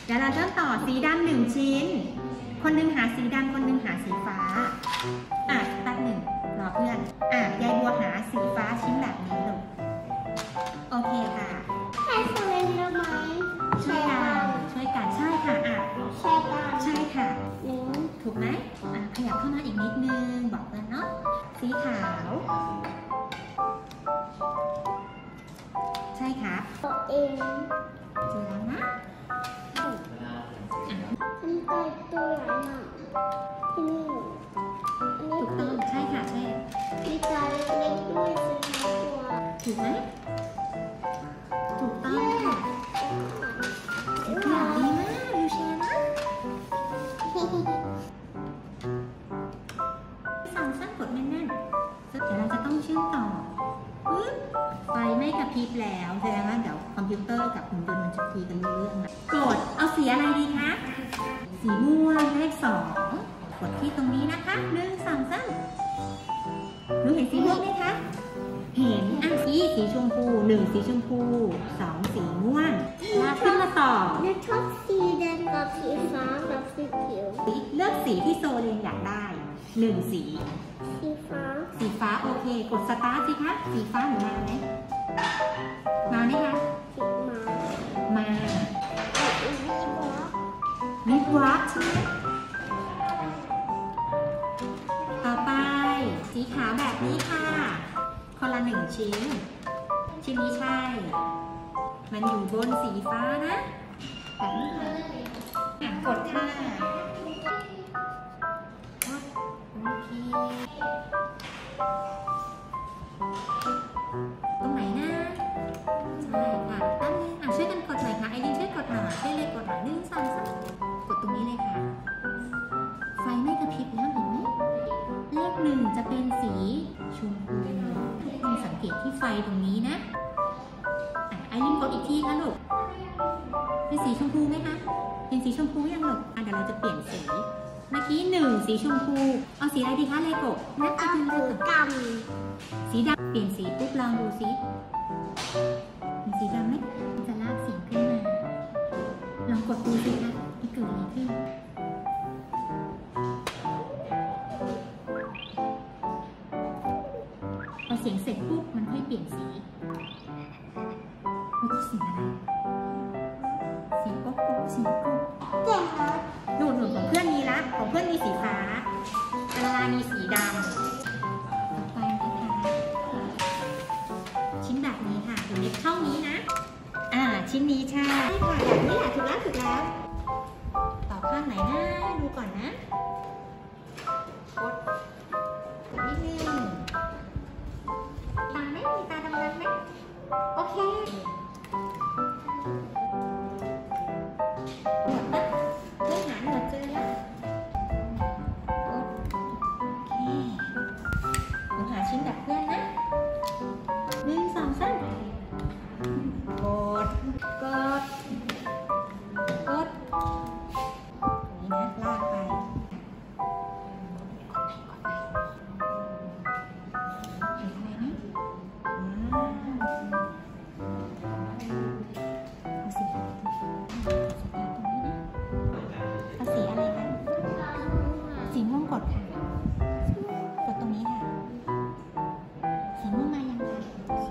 ดี๋ยวเราเริ่มต่อสีดำ1 ชิ้นคนนึงหาสีดำคนนึงหาสีฟ้าแป๊บหนึ่งรอเพื่อนยายบัวหาสีฟ้าชิ้นแบบนี้ลูกโอเคค่ะใช่คนเล่นได้ไหมช่วยกันใช่ค่ะใช่ค่ะถูกไหมขยับเข้ามาอีกนิดนึงบอกกันเนาะสีขาวใช่ครับตัวเองเจอแล้วนะทำไก่ตัวใหญ่มากที่นี่ถูกต้องใช่ค่ะใช่มีไก่เล็กด้วย4 ตัวถูกไหมถูกต้องค่ะสีขาวดีมากดูเชียร์นะสั่งสั้นกดแน่นๆเดี๋ยวเราจะต้องเชื่อมต่อไฟไม่กระพริบแล้วแสดงว่าเดี๋ยวคอมพิวเตอร์กับหุ่นยนต์มันจะคุยกันรู้เรื่องนะกดเอาสีอะไรดีคะสีม่วงเลข2กดที่ตรงนี้นะคะ1 2 3หนูเห็นสีม่วงไหมคะเห็นสีชมพู1สีชมพู2สีม่วงลากขึ้นมาต่อชอบสีแดงกับสีฟ้ากับสีเขียวเลือกสีที่โซเลนอยากได้1สีโอเคกดสตาร์ทสิคะสีฟ้าหนูมาไหมคะมาวิบวับใช่ไหมต่อไปสีขาวแบบนี้ค่ะคนละ1 ชิ้นนี้ใช่มันอยู่บนสีฟ้านะแบบนี้กดค่ะโอเคตรงไหนนะใช่ค่ะตั้งนี้ช่วยกันกดหน่อยค่ะไอรินช่วยกดหน่อยช่วยเลยกดหน่อย1 2 3กดตรงนี้เลยค่ะไฟไม่กระพริบแล้วเห็นไหมเลข1จะเป็นสีชมพูทุกคนสังเกตที่ไฟตรงนี้นะไอรินกดอีกทีค่ะลูกเป็นสีชมพูไหมคะเป็นสีชมพูยังลูกเดี๋ยวเราจะเปลี่ยนสีเมื่อกี้1สีชมพูเอาสีอะไรดีคะเลโก้นับไปดูเลยสีดำเปลี่ยนสีปุ๊บลองดูสิมีสีดำไหมจะลากเสียงขึ้นมาลองกดดูสิคะมันเกิดอะไรขึ้นพอเสียงเสร็จปุ๊บมันค่อยเปลี่ยนสีไม่ใช่สีอะไรสีโก๊กสีโก๊กเจ๋งครับหนูของเพื่อนมีละของเพื่อนมีสีฟ้าอันลามีสีดำต่อไปนะคะชิ้นแบบนี้ค่ะอยู่ในช่องนี้นะชิ้นนี้ใช่ค่ะแบบนี้แหละถูกแล้วต่อข้างไหนนะดูก่อนนะกดนิดนึงตาไหมมีตาดำๆไหมโอเคชิ้นแบบเพื่อนนะ1 2 3กดนี่นะลากไปเห็นอะไรนะเอาสีตรงนี้นะเอาสีอะไรคะสีม่วงกดค่ะกดตรงนี้ค่ะสีม่วงมายังคะ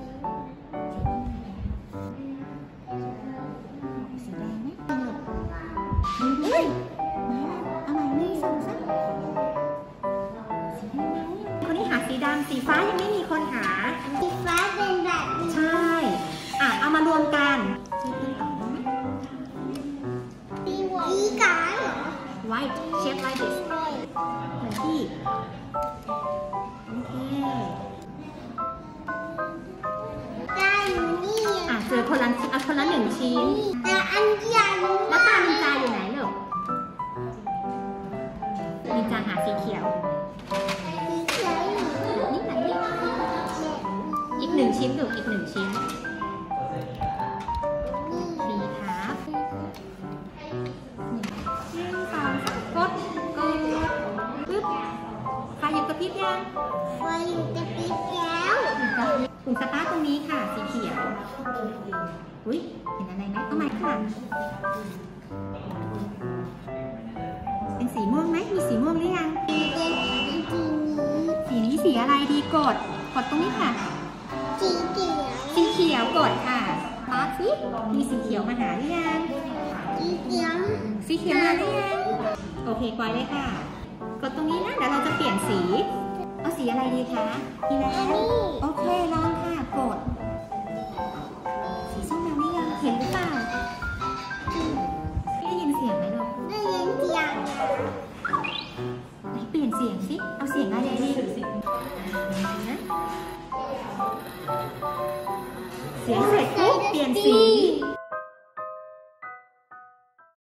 สีแดงไหมเฮ้ยมาเอาใหม่1 2 3สีแดงไหมคนนี้หาสีดำสีฟ้ายังไม่มีคนหาสีฟ้าเป็นแบบนี้ใช่เอามารวมกันสีขาวเหรอ white shape like this เหมือนที่โอเคเจอคนละ1 ชิ้นแต่อันใหญ่แล้วตานินจาอยู่ไหนลูกนินจาหาสีเขียวนี่ไหนอีก1 ชิ้นลูกอีก1 ชิ้นสีครับ1 2 3กดปึ๊บไฟหยุดกระพริบยังไฟหยุดกระพริบแล้วปุ่มสตาร์ทตรงนี้ค่ะสีเขียวอุ้ยเห็นอะไรไหมเอาใหม่ค่ะหรือยังสีแดงสีนี้สีนี้สีอะไรดีกดตรงนี้ค่ะสีเขียวสีเขียวกดค่ะมาสิมีสีเขียวมาหาหรือยังสีเขียวสีเขียวมาหรือยัง โอเคปล่อยเลยค่ะ กดตรงนี้นะเดี๋ยวเราจะเปลี่ยนสี เอาสีอะไรดีคะมีแล้ว โอเคลองค่ะกด สีส้มแล้วนี่ยังเห็นหรือเปล่าได้ยินเสียงไหมลูกได้ยินเสียงไหนเปลี่ยนเสียงสิ เอาเสียงอะไรดีเสียงเสร็จปุ๊บเปลี่ยนสี